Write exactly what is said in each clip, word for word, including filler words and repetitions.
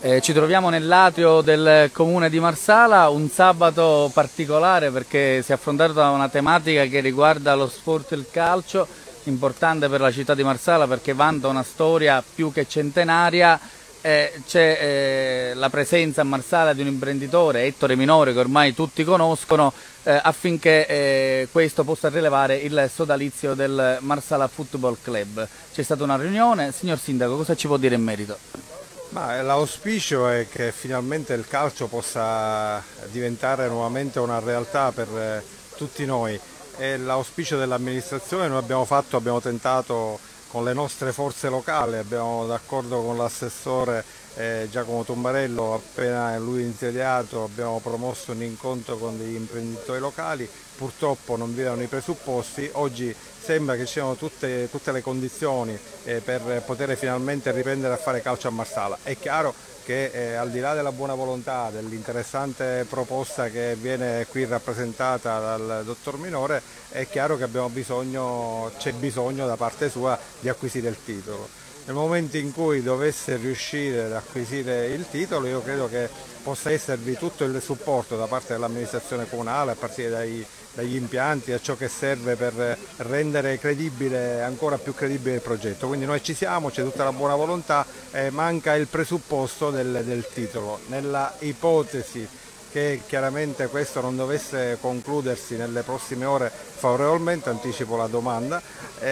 Eh, ci troviamo nell'atrio del comune di Marsala, un sabato particolare perché si è affrontata una tematica che riguarda lo sport e il calcio, importante per la città di Marsala perché vanta una storia più che centenaria. Eh, c'è eh, la presenza a Marsala di un imprenditore, Ettore Minore, che ormai tutti conoscono, eh, affinché eh, questo possa rilevare il sodalizio del Marsala Football Club. C'è stata una riunione. Signor Sindaco, cosa ci può dire in merito? L'auspicio è che finalmente il calcio possa diventare nuovamente una realtà per eh, tutti noi. È l'auspicio dell'amministrazione. Noi abbiamo fatto, abbiamo tentato con le nostre forze locali, abbiamo d'accordo con l'assessore eh, Giacomo Tombarello, appena lui insediato abbiamo promosso un incontro con degli imprenditori locali, purtroppo non vi erano i presupposti. Oggi sembra che ci siano tutte, tutte le condizioni eh, per poter finalmente riprendere a fare calcio a Marsala. È chiaro che eh, al di là della buona volontà, dell'interessante proposta che viene qui rappresentata dal dottor Minore, è chiaro che abbiamo bisogno, c'è bisogno da parte sua di acquisire il titolo. Nel momento in cui dovesse riuscire ad acquisire il titolo, io credo che possa esservi tutto il supporto da parte dell'amministrazione comunale, a partire dai, dagli impianti, a ciò che serve per rendere credibile, ancora più credibile il progetto. Quindi noi ci siamo, c'è tutta la buona volontà, eh, manca il presupposto del, del titolo. Nella ipotesi che chiaramente questo non dovesse concludersi nelle prossime ore favorevolmente, anticipo la domanda,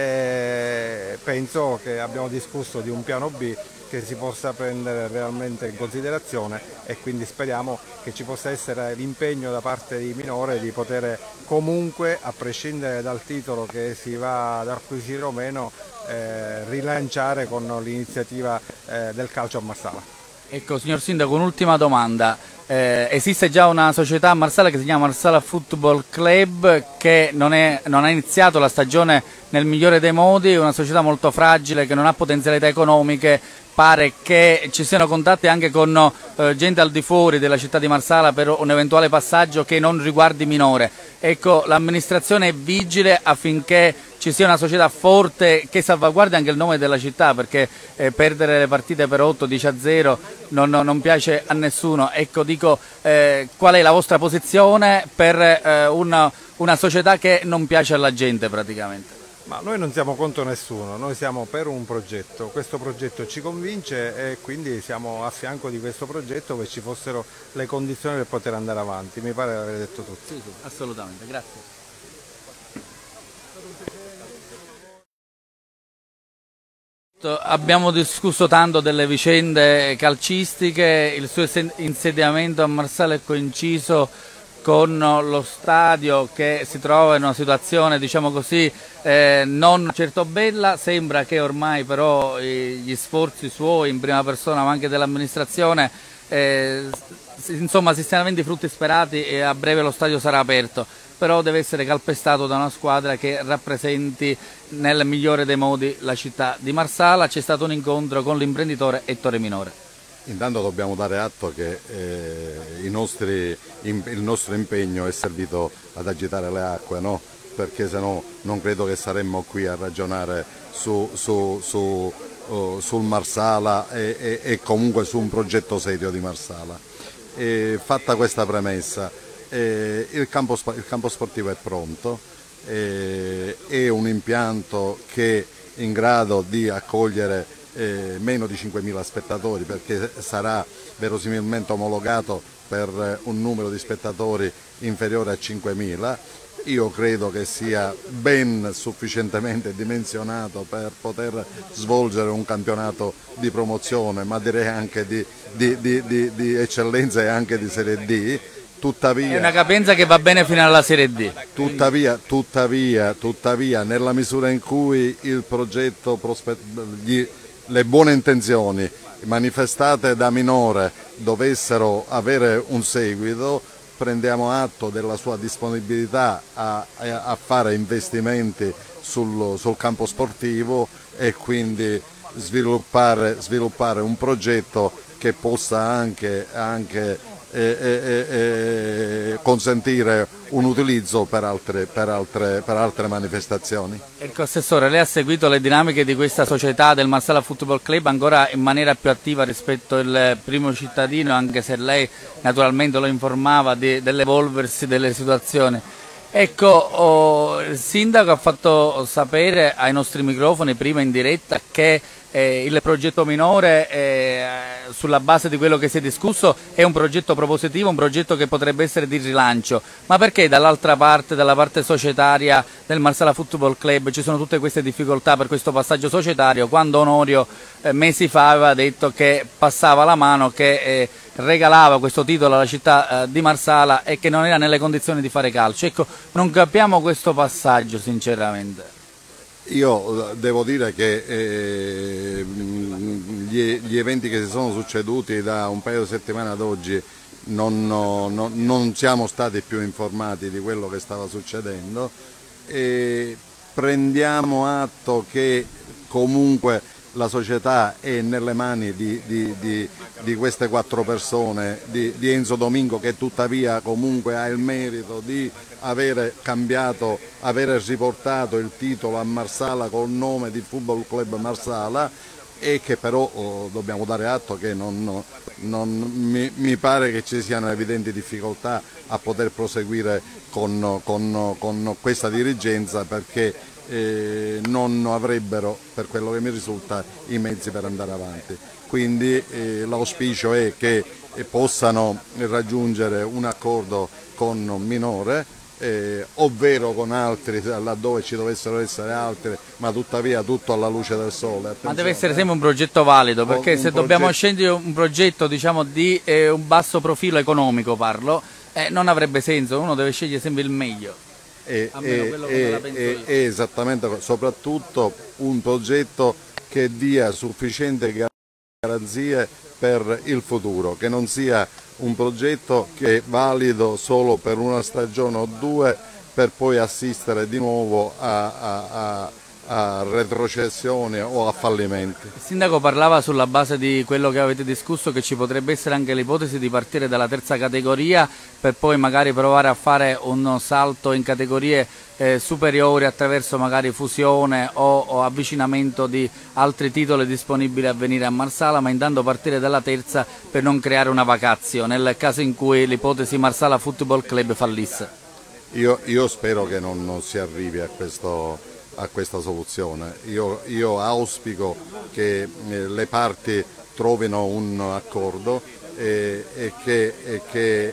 eh, penso che abbiamo discusso di un piano B che si possa prendere realmente in considerazione, e quindi speriamo che ci possa essere l'impegno da parte di Minore di poter comunque, a prescindere dal titolo che si va ad acquisire o meno, eh, rilanciare con l'iniziativa eh, del calcio a Marsala. Ecco, signor Sindaco, un'ultima domanda. Eh, esiste già una società a Marsala che si chiama Marsala Football Club, che non, è, non ha iniziato la stagione nel migliore dei modi, una società molto fragile che non ha potenzialità economiche. Pare che ci siano contatti anche con eh, gente al di fuori della città di Marsala per un eventuale passaggio che non riguardi Minore. Ecco, l'amministrazione è vigile affinché ci sia una società forte che salvaguardi anche il nome della città, perché eh, perdere le partite per otto, dieci a zero non, non piace a nessuno. Ecco, dico, eh, qual è la vostra posizione per eh, una, una società che non piace alla gente praticamente? Ma noi non siamo contro nessuno, noi siamo per un progetto, questo progetto ci convince e quindi siamo a fianco di questo progetto dove ci fossero le condizioni per poter andare avanti. Mi pare di aver detto tutto. Sì, sì, assolutamente, grazie. Abbiamo discusso tanto delle vicende calcistiche, il suo insediamento a Marsala è coinciso con lo stadio che si trova in una situazione, diciamo così, eh, non certo bella. Sembra che ormai però eh, gli sforzi suoi in prima persona ma anche dell'amministrazione eh, insomma si stiano avendo i frutti sperati e a breve lo stadio sarà aperto, però deve essere calpestato da una squadra che rappresenti nel migliore dei modi la città di Marsala. C'è stato un incontro con l'imprenditore Ettore Minore. Intanto dobbiamo dare atto che eh, i nostri, in, il nostro impegno è servito ad agitare le acque, no? Perché se no non credo che saremmo qui a ragionare su, su, su, uh, sul Marsala e, e, e comunque su un progetto serio di Marsala. E fatta questa premessa, eh, il, campo, il campo sportivo è pronto, eh, è un impianto che è in grado di accogliere Eh, meno di cinquemila spettatori, perché sarà verosimilmente omologato per un numero di spettatori inferiore a cinquemila. Io credo che sia ben sufficientemente dimensionato per poter svolgere un campionato di promozione, ma direi anche di, di, di, di, di eccellenza e anche di Serie D. Tuttavia, è una capienza che va bene fino alla Serie D. Tuttavia, tuttavia, tuttavia nella misura in cui il progetto gli, le buone intenzioni manifestate da Minore dovessero avere un seguito, prendiamo atto della sua disponibilità a, a fare investimenti sul, sul campo sportivo e quindi sviluppare, sviluppare un progetto che possa anche, anche eh, eh, eh, consentire un utilizzo per altre, per altre, per altre manifestazioni. Ecco, Assessore, lei ha seguito le dinamiche di questa società del Marsala Football Club ancora in maniera più attiva rispetto al primo cittadino, anche se lei naturalmente lo informava di, dell'evolversi delle situazioni. Ecco, oh, il Sindaco ha fatto sapere ai nostri microfoni prima in diretta che eh, il progetto minore, eh, sulla base di quello che si è discusso, è un progetto propositivo, un progetto che potrebbe essere di rilancio. Ma perché dall'altra parte, dalla parte societaria del Marsala Football Club, ci sono tutte queste difficoltà per questo passaggio societario, quando Onorio eh, mesi fa aveva detto che passava la mano, che eh, regalava questo titolo alla città eh, di Marsala e che non era nelle condizioni di fare calcio? Ecco, non capiamo questo passaggio sinceramente. Io devo dire che eh, gli, gli eventi che si sono succeduti da un paio di settimane ad oggi non, non, non siamo stati più informati di quello che stava succedendo e prendiamo atto che comunque la società è nelle mani di, di, di, di queste quattro persone, di, di Enzo Domingo, che tuttavia comunque ha il merito di avere cambiato, avere riportato il titolo a Marsala col nome di Football Club Marsala, e che però oh, dobbiamo dare atto che non, non, mi, mi pare che ci siano evidenti difficoltà a poter proseguire con, con, con questa dirigenza, perché Eh, non avrebbero, per quello che mi risulta, i mezzi per andare avanti. Quindi eh, l'auspicio è che eh, possano raggiungere un accordo con Minore, eh, ovvero con altri laddove ci dovessero essere altri, ma tuttavia tutto alla luce del sole. Attenzione. Ma deve essere sempre un progetto valido, perché se progetto... dobbiamo scendere un progetto, diciamo, di eh, un basso profilo economico, parlo, eh, non avrebbe senso, uno deve scegliere sempre il meglio. È, è, è, è, è esattamente, soprattutto un progetto che dia sufficienti garanzie per il futuro, che non sia un progetto che è valido solo per una stagione o due per poi assistere di nuovo a, a, a, a retrocessioni o a fallimenti. Il Sindaco parlava, sulla base di quello che avete discusso, che ci potrebbe essere anche l'ipotesi di partire dalla terza categoria per poi magari provare a fare un salto in categorie eh, superiori attraverso magari fusione o, o avvicinamento di altri titoli disponibili a venire a Marsala, ma intanto partire dalla terza per non creare una vacazio nel caso in cui l'ipotesi Marsala Football Club fallisse. Io, io spero che non, non si arrivi a questo... a questa soluzione. Io, io auspico che eh, le parti trovino un accordo e, e che, e che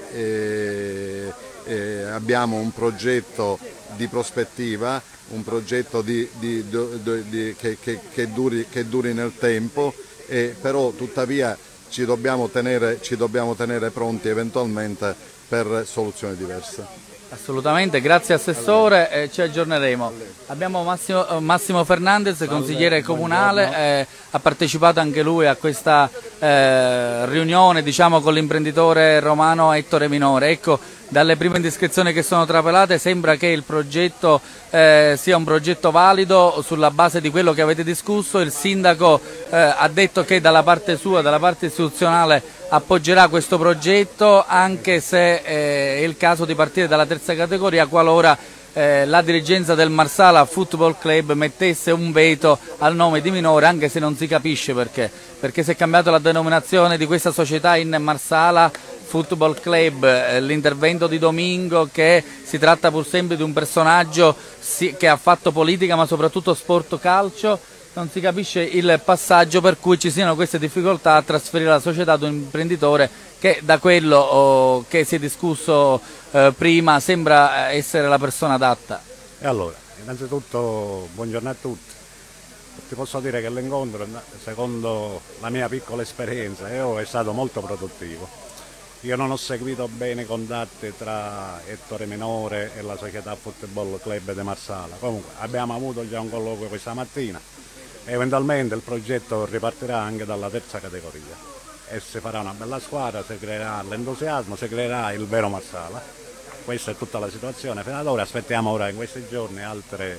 eh, eh, abbiamo un progetto di prospettiva, un progetto di, di, di, di, che, che, che, duri, che duri nel tempo, e però tuttavia ci dobbiamo tenere, ci dobbiamo tenere pronti eventualmente per soluzioni diverse. Assolutamente, grazie Assessore, eh, ci aggiorneremo. Abbiamo Massimo, Massimo Fernandez, consigliere comunale, eh, ha partecipato anche lui a questa eh, riunione, diciamo, con l'imprenditore romano Ettore Minore. Ecco, dalle prime indiscrezioni che sono trapelate sembra che il progetto eh, sia un progetto valido sulla base di quello che avete discusso. Il Sindaco eh, ha detto che dalla parte sua, dalla parte istituzionale, appoggerà questo progetto, anche se eh, è il caso di partire dalla terza categoria qualora eh, la dirigenza del Marsala Football Club mettesse un veto al nome di Minore, anche se non si capisce perché, perché si è cambiato la denominazione di questa società in Marsala Football Club, eh, l'intervento di Domingo, che si tratta pur sempre di un personaggio sì, che ha fatto politica ma soprattutto sport calcio. Non si capisce il passaggio per cui ci siano queste difficoltà a trasferire la società ad un imprenditore che, da quello oh, che si è discusso eh, prima, sembra essere la persona adatta. E allora, innanzitutto buongiorno a tutti. Ti posso dire che l'incontro, secondo la mia piccola esperienza, è stato molto produttivo. Io non ho seguito bene i contatti tra Ettore Minore e la società Football Club di Marsala. Comunque abbiamo avuto già un colloquio questa mattina. Eventualmente il progetto ripartirà anche dalla terza categoria e si farà una bella squadra, si creerà l'entusiasmo, si creerà il vero Marsala. Questa è tutta la situazione fino ad ora. Aspettiamo ora in questi giorni altre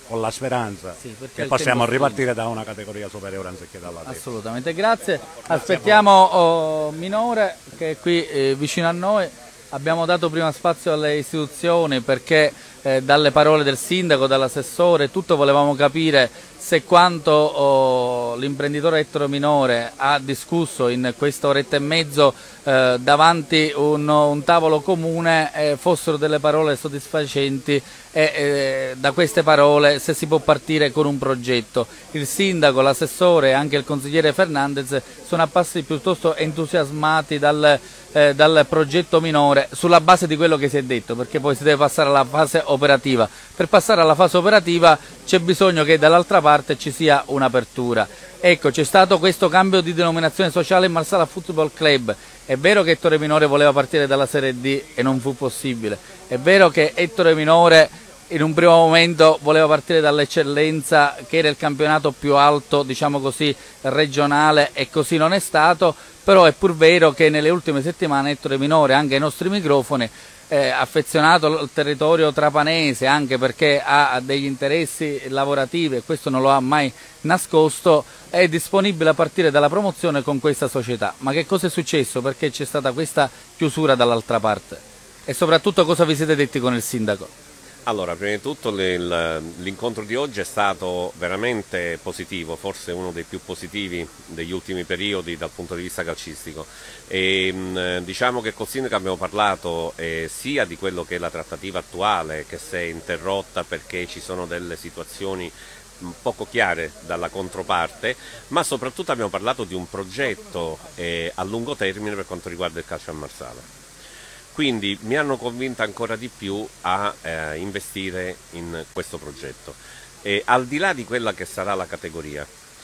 con la speranza sì, che possiamo ripartire da una categoria superiore anziché dalla terza. Assolutamente, grazie. grazie Aspettiamo oh, Minore che è qui eh, vicino a noi. Abbiamo dato prima spazio alle istituzioni perché eh, dalle parole del sindaco, dall'assessore, tutto volevamo capire se quanto oh, l'imprenditore Ettore Minore ha discusso in questa oretta e mezzo eh, davanti un, un tavolo comune eh, fossero delle parole soddisfacenti e eh, da queste parole se si può partire con un progetto. Il sindaco, l'assessore e anche il consigliere Fernandez sono apparsi piuttosto entusiasmati dal, eh, dal progetto Minore sulla base di quello che si è detto, perché poi si deve passare alla fase operativa. Per passare alla fase operativa c'è bisogno che dall'altra parte ci sia un'apertura. Ecco, c'è stato questo cambio di denominazione sociale in Marsala Football Club. È vero che Ettore Minore voleva partire dalla Serie D e non fu possibile. È vero che Ettore Minore in un primo momento voleva partire dall'eccellenza, che era il campionato più alto, diciamo così, regionale, e così non è stato, però è pur vero che nelle ultime settimane Ettore Minore, anche ai nostri microfoni, eh, affezionato al territorio trapanese, anche perché ha degli interessi lavorativi e questo non lo ha mai nascosto, è disponibile a partire dalla promozione con questa società. Ma che cosa è successo? Perché c'è stata questa chiusura dall'altra parte? E soprattutto cosa vi siete detti con il sindaco? Allora, prima di tutto l'incontro di oggi è stato veramente positivo, forse uno dei più positivi degli ultimi periodi dal punto di vista calcistico. E, mh, diciamo che col sindaco abbiamo parlato eh, sia di quello che è la trattativa attuale, che si è interrotta perché ci sono delle situazioni poco chiare dalla controparte, ma soprattutto abbiamo parlato di un progetto eh, a lungo termine per quanto riguarda il calcio a Marsala. Quindi mi hanno convinto ancora di più a eh, investire in questo progetto, e al di là di quella che sarà la categoria.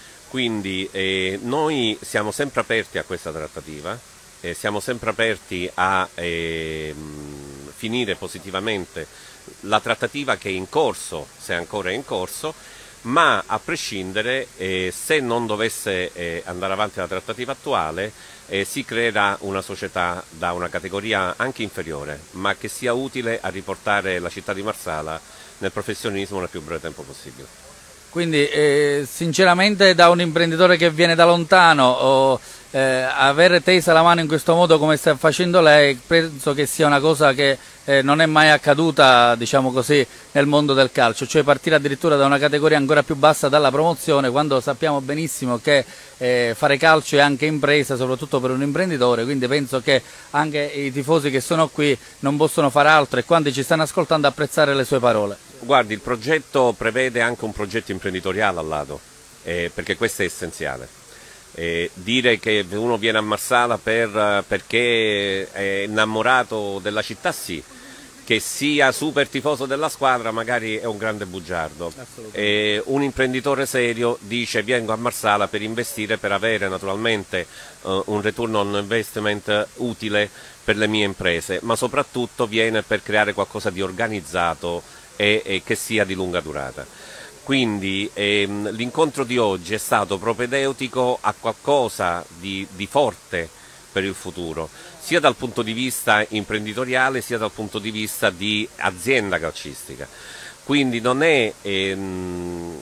Quindi eh, noi siamo sempre aperti a questa trattativa, eh, siamo sempre aperti a eh, finire positivamente la trattativa che è in corso, se ancora è in corso, ma a prescindere, eh, se non dovesse eh, andare avanti la trattativa attuale, eh, si creerà una società da una categoria anche inferiore, ma che sia utile a riportare la città di Marsala nel professionismo nel più breve tempo possibile. Quindi eh, sinceramente da un imprenditore che viene da lontano o eh, aver tesa la mano in questo modo come sta facendo lei, penso che sia una cosa che eh, non è mai accaduta, diciamo così, nel mondo del calcio, cioè partire addirittura da una categoria ancora più bassa, dalla promozione, quando sappiamo benissimo che eh, fare calcio è anche impresa, soprattutto per un imprenditore, quindi penso che anche i tifosi che sono qui non possono fare altro e quando ci stanno ascoltando apprezzare le sue parole. Guardi, il progetto prevede anche un progetto imprenditoriale al lato, eh, perché questo è essenziale. Eh, dire che uno viene a Marsala per, perché è innamorato della città, sì, che sia super tifoso della squadra magari è un grande bugiardo. Eh, un imprenditore serio dice vengo a Marsala per investire, per avere naturalmente uh, un return on investment utile per le mie imprese, ma soprattutto viene per creare qualcosa di organizzato e, e che sia di lunga durata. Quindi ehm, l'incontro di oggi è stato propedeutico a qualcosa di, di forte per il futuro, sia dal punto di vista imprenditoriale sia dal punto di vista di azienda calcistica. Quindi non è, ehm,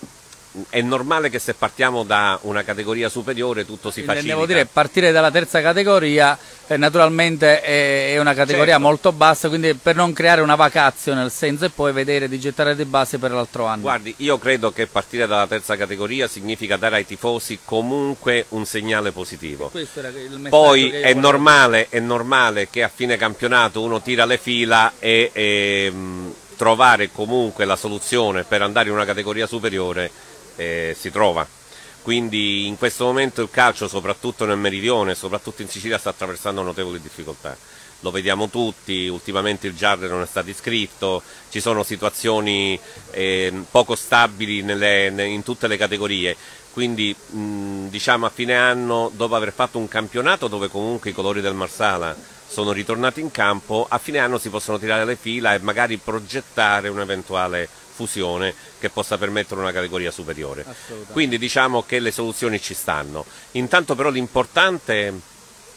è normale che se partiamo da una categoria superiore tutto si facilita. Devo dire, partire dalla terza categoria eh, naturalmente è, è una categoria certo. molto bassa, quindi per non creare una vacazio nel senso e poi vedere di gettare le basi per l'altro anno. Guardi, io credo che partire dalla terza categoria significa dare ai tifosi comunque un segnale positivo. Questo era il messaggio poi che è normale, è normale che a fine campionato uno tira le fila e, e mh, trovare comunque la soluzione per andare in una categoria superiore eh, si trova. Quindi in questo momento il calcio, soprattutto nel meridione, soprattutto in Sicilia, sta attraversando notevoli difficoltà. Lo vediamo tutti, ultimamente il Giarre non è stato iscritto, ci sono situazioni eh, poco stabili nelle, in tutte le categorie. Quindi mh, diciamo a fine anno, dopo aver fatto un campionato dove comunque i colori del Marsala sono ritornati in campo, a fine anno si possono tirare le fila e magari progettare un'eventuale fusione che possa permettere una categoria superiore. Quindi diciamo che le soluzioni ci stanno. Intanto però l'importante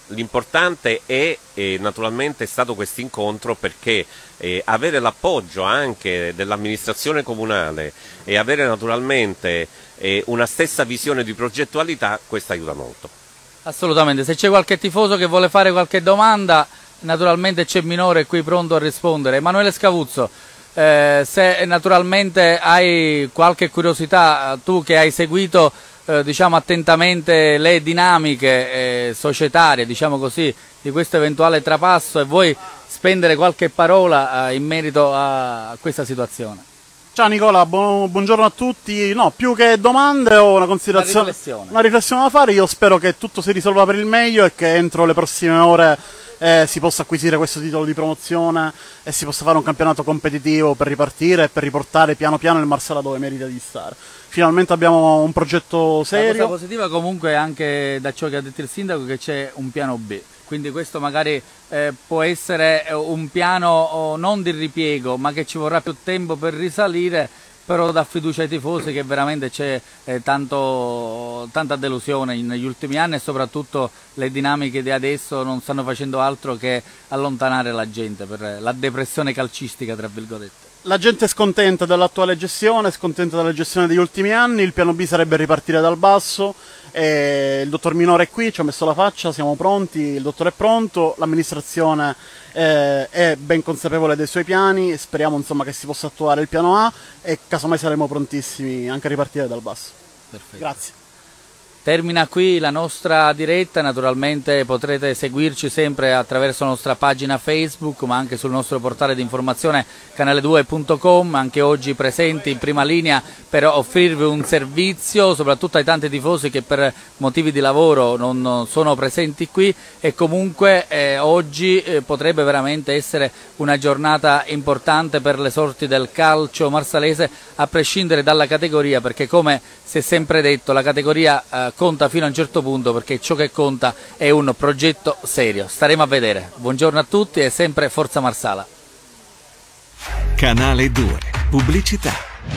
l'importante è eh, naturalmente è stato questo incontro, perché eh, avere l'appoggio anche dell'amministrazione comunale e avere naturalmente eh, una stessa visione di progettualità, questo aiuta molto. Assolutamente, se c'è qualche tifoso che vuole fare qualche domanda, naturalmente c'è Minore qui pronto a rispondere. Emanuele Scavuzzo, eh, se naturalmente hai qualche curiosità, tu che hai seguito eh, diciamo attentamente le dinamiche eh, societarie, diciamo così, di questo eventuale trapasso, e vuoi spendere qualche parola eh, in merito a, a questa situazione. Ciao Nicola, bu buongiorno a tutti. No, più che domande ho una considerazione, una riflessione. una riflessione da fare. Io spero che tutto si risolva per il meglio e che entro le prossime ore eh, si possa acquisire questo titolo di promozione e si possa fare un campionato competitivo per ripartire e per riportare piano piano il Marsala dove merita di stare. Finalmente abbiamo un progetto serio. La cosa positiva comunque anche da ciò che ha detto il sindaco, che c'è un piano B. Quindi questo magari eh, può essere un piano oh, non di ripiego, ma che ci vorrà più tempo per risalire, però dà fiducia ai tifosi che veramente c'è eh, tanto, tanta delusione negli ultimi anni, e soprattutto le dinamiche di adesso non stanno facendo altro che allontanare la gente per la depressione calcistica, tra virgolette. La gente è scontenta dell'attuale gestione, è scontenta della gestione degli ultimi anni. Il piano B sarebbe ripartire dal basso. E il dottor Minore è qui, ci ha messo la faccia, siamo pronti, il dottore è pronto, l'amministrazione eh, è ben consapevole dei suoi piani, speriamo insomma che si possa attuare il piano A e casomai saremo prontissimi anche a ripartire dal basso. Perfetto. Grazie. Termina qui la nostra diretta, naturalmente potrete seguirci sempre attraverso la nostra pagina Facebook, ma anche sul nostro portale di informazione canale due punto com, anche oggi presenti in prima linea per offrirvi un servizio, soprattutto ai tanti tifosi che per motivi di lavoro non sono presenti qui, e comunque eh, oggi eh, potrebbe veramente essere una giornata importante per le sorti del calcio marsalese, a prescindere dalla categoria, perché come si è sempre detto la categoria eh, conta fino a un certo punto, perché ciò che conta è un progetto serio. Staremo a vedere. Buongiorno a tutti e sempre Forza Marsala. Canale due Pubblicità.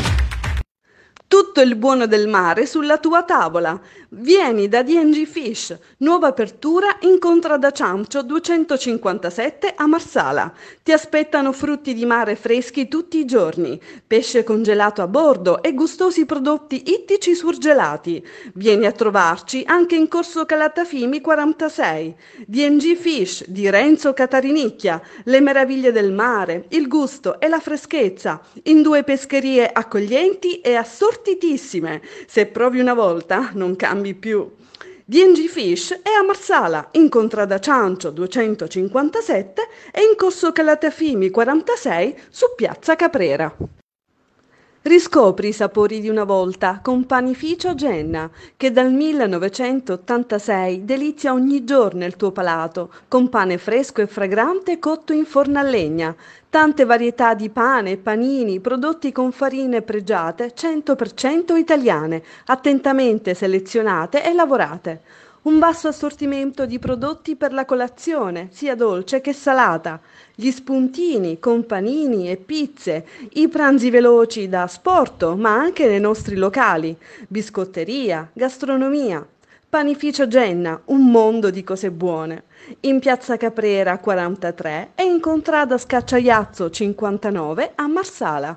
Tutto il buono del mare sulla tua tavola. Vieni da D and G Fish, nuova apertura in Contrada Ciamcio duecentocinquantasette a Marsala. Ti aspettano frutti di mare freschi tutti i giorni, pesce congelato a bordo e gustosi prodotti ittici surgelati. Vieni a trovarci anche in Corso Calatafimi quarantasei. D and G Fish di Renzo Catarinicchia, le meraviglie del mare, il gusto e la freschezza, in due pescherie accoglienti e assortitissime. Se provi una volta non cambi più. D and G Fish è a Marsala, in Contrada Ciamcio duecentocinquantasette e in Corso Calatafimi quarantasei su Piazza Caprera. Riscopri i sapori di una volta con Panificio Genna, che dal millenovecentottantasei delizia ogni giorno il tuo palato, con pane fresco e fragrante cotto in forno a legna. Tante varietà di pane, panini, prodotti con farine pregiate cento per cento italiane, attentamente selezionate e lavorate. Un vasto assortimento di prodotti per la colazione, sia dolce che salata, gli spuntini con panini e pizze, i pranzi veloci da asporto, ma anche nei nostri locali, biscotteria, gastronomia. Panificio Genna, un mondo di cose buone. In Piazza Caprera quarantatré e in Contrada Scacciaiazzo cinquantanove a Marsala.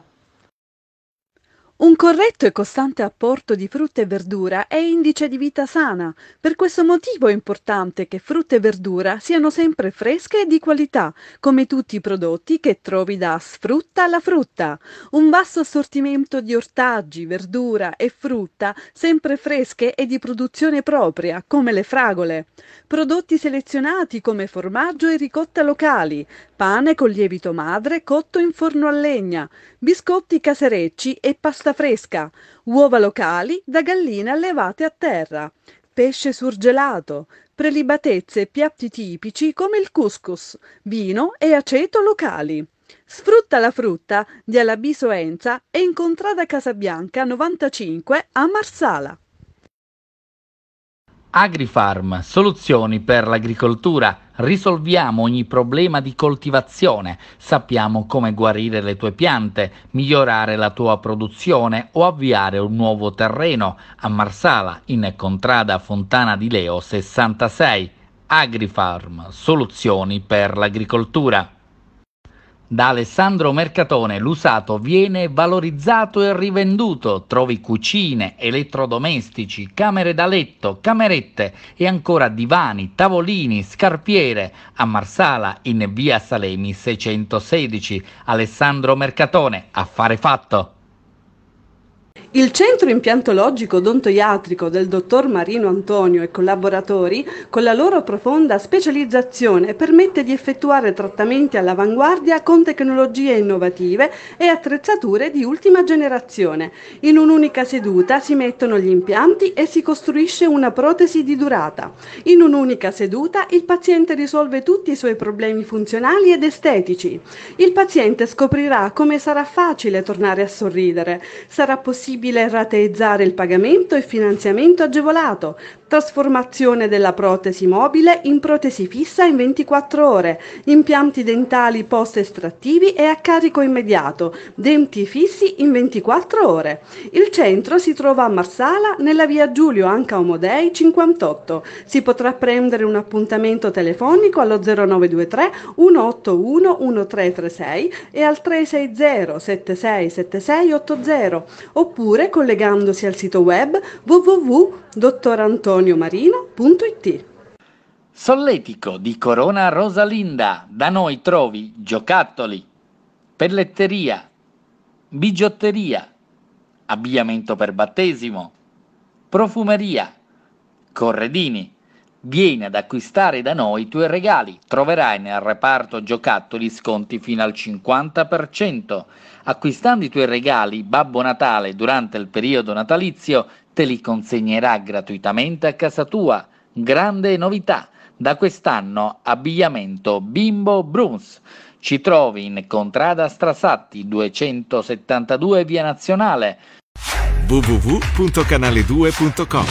Un corretto e costante apporto di frutta e verdura è indice di vita sana. Per questo motivo è importante che frutta e verdura siano sempre fresche e di qualità, come tutti i prodotti che trovi da Sfrutta alla Frutta. Un vasto assortimento di ortaggi, verdura e frutta sempre fresche e di produzione propria, come le fragole. Prodotti selezionati come formaggio e ricotta locali, pane con lievito madre cotto in forno a legna, biscotti caserecci e pasta fresca, uova locali da galline allevate a terra, pesce surgelato, prelibatezze e piatti tipici come il couscous, vino e aceto locali. Sfrutta la frutta di Alabiso Enza e in Contrada Casabianca novantacinque a Marsala. Agrifarm, soluzioni per l'agricoltura. Risolviamo ogni problema di coltivazione, sappiamo come guarire le tue piante, migliorare la tua produzione o avviare un nuovo terreno. A Marsala, in Contrada Fontana di Leo sessantasei. Agrifarm, soluzioni per l'agricoltura. Da Alessandro Mercatone l'usato viene valorizzato e rivenduto. Trovi cucine, elettrodomestici, camere da letto, camerette e ancora divani, tavolini, scarpiere a Marsala in via Salemi seicentosedici. Alessandro Mercatone, affare fatto! Il centro impiantologico odontoiatrico del dottor Marino Antonio e collaboratori, con la loro profonda specializzazione, permette di effettuare trattamenti all'avanguardia con tecnologie innovative e attrezzature di ultima generazione. In un'unica seduta si mettono gli impianti e si costruisce una protesi di durata. In un'unica seduta il paziente risolve tutti i suoi problemi funzionali ed estetici. Il paziente scoprirà come sarà facile tornare a sorridere. Sarà possibile rateizzare il pagamento e finanziamento agevolato, trasformazione della protesi mobile in protesi fissa in ventiquattro ore, impianti dentali post-estrattivi e a carico immediato, denti fissi in ventiquattro ore. Il centro si trova a Marsala, nella via Giulio Anca Omodei cinquantotto. Si potrà prendere un appuntamento telefonico allo zero nove due tre uno otto uno uno tre tre sei e al tre sei zero sette sei sette sei otto zero, oppure collegandosi al sito web w w w punto dottor antonio marino punto i t. Solletico di Corona Rosalinda. Da noi trovi giocattoli, pelletteria, bigiotteria, abbigliamento per battesimo, profumeria, corredini. Vieni ad acquistare da noi i tuoi regali. Troverai nel reparto giocattoli sconti fino al cinquanta per cento. Acquistando i tuoi regali, Babbo Natale durante il periodo natalizio te li consegnerà gratuitamente a casa tua. Grande novità! Da quest'anno abbigliamento Bimbo Bruns. Ci trovi in Contrada Strasatti duecentosettantadue via Nazionale. w w w punto canale due punto com.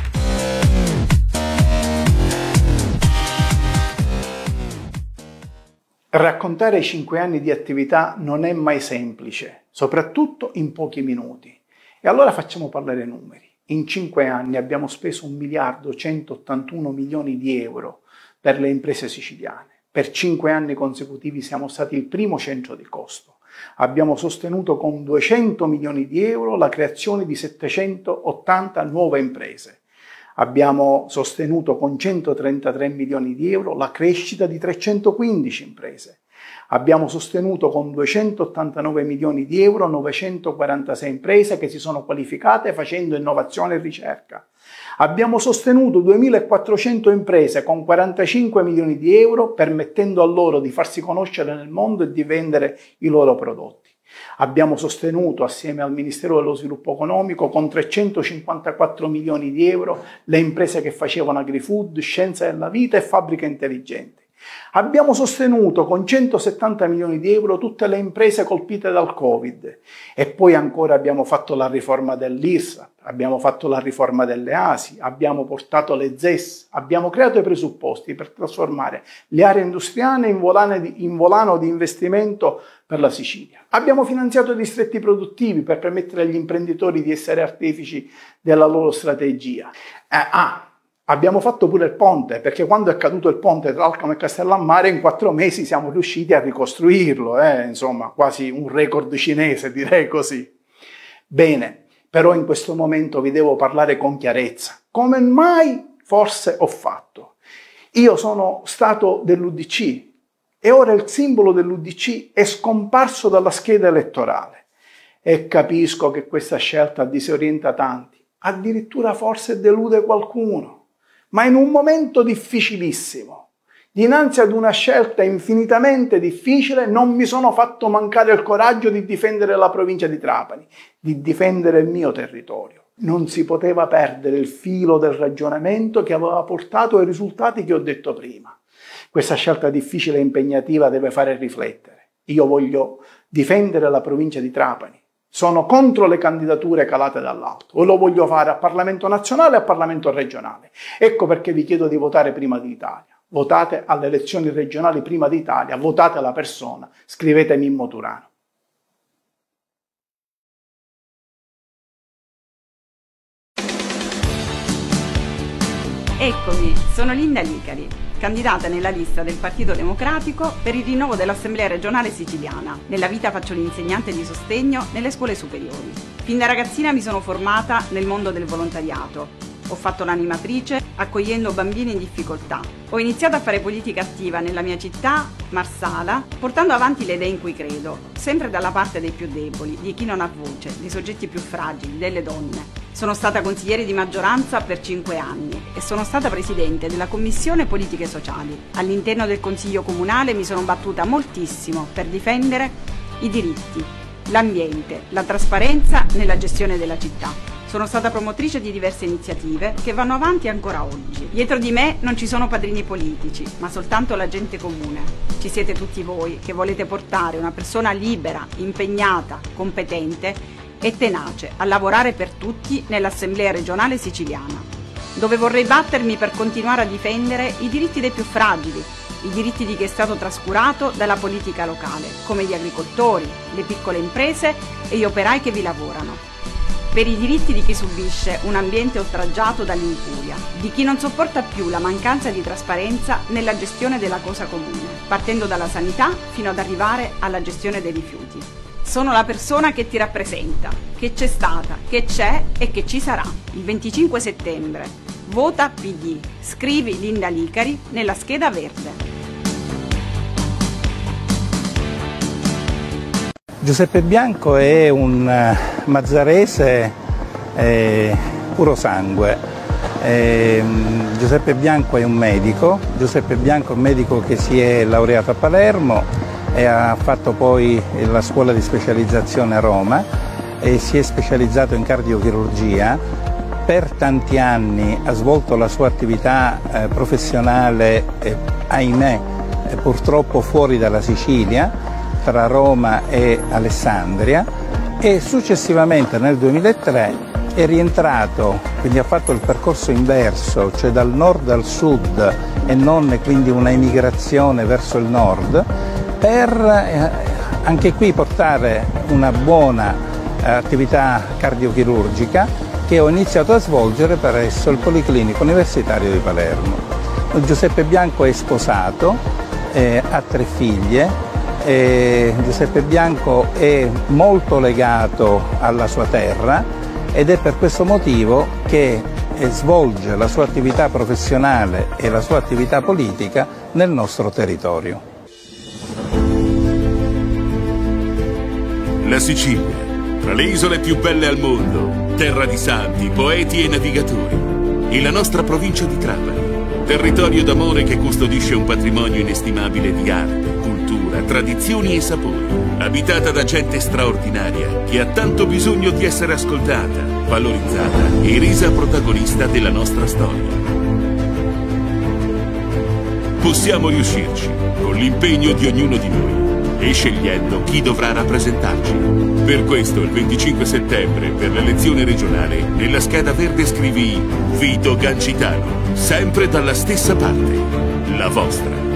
Raccontare i cinque anni di attività non è mai semplice, soprattutto in pochi minuti. E allora facciamo parlare i numeri. In cinque anni abbiamo speso un miliardo centottantuno milioni di euro per le imprese siciliane. Per cinque anni consecutivi siamo stati il primo centro di costo. Abbiamo sostenuto con duecento milioni di euro la creazione di settecentottanta nuove imprese. Abbiamo sostenuto con centotrentatré milioni di euro la crescita di trecentoquindici imprese. Abbiamo sostenuto con duecentottantanove milioni di euro novecentoquarantasei imprese che si sono qualificate facendo innovazione e ricerca. Abbiamo sostenuto duemilaquattrocento imprese con quarantacinque milioni di euro, permettendo a loro di farsi conoscere nel mondo e di vendere i loro prodotti. Abbiamo sostenuto, assieme al Ministero dello Sviluppo Economico, con trecentocinquantaquattro milioni di euro, le imprese che facevano agri-food, scienza della vita e fabbriche intelligenti. Abbiamo sostenuto con centosettanta milioni di euro tutte le imprese colpite dal Covid e poi ancora abbiamo fatto la riforma dell'I R S A P, abbiamo fatto la riforma delle A S I, abbiamo portato le Z E S, abbiamo creato i presupposti per trasformare le aree industriali in volano di, in volano di investimento per la Sicilia. Abbiamo finanziato i distretti produttivi per permettere agli imprenditori di essere artefici della loro strategia. Eh, ah, Abbiamo fatto pure il ponte, perché quando è caduto il ponte tra Alcamo e Castellammare in quattro mesi siamo riusciti a ricostruirlo, eh? Insomma quasi un record cinese, direi così. Bene, però in questo momento vi devo parlare con chiarezza, come mai forse ho fatto. Io sono stato dell'U D C e ora il simbolo dell'U D C è scomparso dalla scheda elettorale e capisco che questa scelta disorienta tanti, addirittura forse delude qualcuno. Ma in un momento difficilissimo, dinanzi ad una scelta infinitamente difficile, non mi sono fatto mancare il coraggio di difendere la provincia di Trapani, di difendere il mio territorio. Non si poteva perdere il filo del ragionamento che aveva portato ai risultati che ho detto prima. Questa scelta difficile e impegnativa deve fare riflettere. Io voglio difendere la provincia di Trapani. Sono contro le candidature calate dall'alto, o lo voglio fare a Parlamento nazionale e a Parlamento regionale. Ecco perché vi chiedo di votare Prima d'Italia. Votate alle elezioni regionali Prima d'Italia, votate la persona, scrivete Mimmo Turano. Eccomi, sono Linda Licari, candidata nella lista del Partito Democratico per il rinnovo dell'Assemblea regionale siciliana. Nella vita faccio l'insegnante di sostegno nelle scuole superiori. Fin da ragazzina mi sono formata nel mondo del volontariato. Ho fatto l'animatrice accogliendo bambini in difficoltà. Ho iniziato a fare politica attiva nella mia città, Marsala, portando avanti le idee in cui credo, sempre dalla parte dei più deboli, di chi non ha voce, dei soggetti più fragili, delle donne. Sono stata consigliere di maggioranza per cinque anni e sono stata presidente della Commissione Politiche Sociali. All'interno del Consiglio Comunale mi sono battuta moltissimo per difendere i diritti, l'ambiente, la trasparenza nella gestione della città. Sono stata promotrice di diverse iniziative che vanno avanti ancora oggi. Dietro di me non ci sono padrini politici, ma soltanto la gente comune. Ci siete tutti voi che volete portare una persona libera, impegnata, competente e tenace a lavorare per tutti nell'Assemblea regionale siciliana, dove vorrei battermi per continuare a difendere i diritti dei più fragili, i diritti di chi è stato trascurato dalla politica locale, come gli agricoltori, le piccole imprese e gli operai che vi lavorano. Per i diritti di chi subisce un ambiente oltraggiato dall'incuria, di chi non sopporta più la mancanza di trasparenza nella gestione della cosa comune, partendo dalla sanità fino ad arrivare alla gestione dei rifiuti. Sono la persona che ti rappresenta, che c'è stata, che c'è e che ci sarà. Il venticinque settembre. Vota P D. Scrivi Linda Licari nella scheda verde. Giuseppe Bianco è un mazzarese eh, puro sangue. Eh, Giuseppe Bianco è un medico, Giuseppe Bianco è un medico che si è laureato a Palermo e ha fatto poi la scuola di specializzazione a Roma e si è specializzato in cardiochirurgia. Per tanti anni ha svolto la sua attività eh, professionale, eh, ahimè, eh, purtroppo fuori dalla Sicilia, tra Roma e Alessandria, e successivamente nel duemilatré è rientrato, quindi ha fatto il percorso inverso, cioè dal nord al sud e non quindi una emigrazione verso il nord, per eh, anche qui portare una buona eh, attività cardiochirurgica che ho iniziato a svolgere presso il Policlinico Universitario di Palermo. Giuseppe Bianco è sposato, eh, ha tre figlie. E Giuseppe Bianco è molto legato alla sua terra ed è per questo motivo che svolge la sua attività professionale e la sua attività politica nel nostro territorio. La Sicilia, tra le isole più belle al mondo, terra di santi, poeti e navigatori, e la nostra provincia di Trapani, territorio d'amore che custodisce un patrimonio inestimabile di arte, cultura, tradizioni e sapori, abitata da gente straordinaria che ha tanto bisogno di essere ascoltata, valorizzata e resa protagonista della nostra storia. Possiamo riuscirci con l'impegno di ognuno di noi e scegliendo chi dovrà rappresentarci. Per questo il venticinque settembre, per l'elezione regionale, nella scheda verde scrivi Vito Gancitano, sempre dalla stessa parte, la vostra.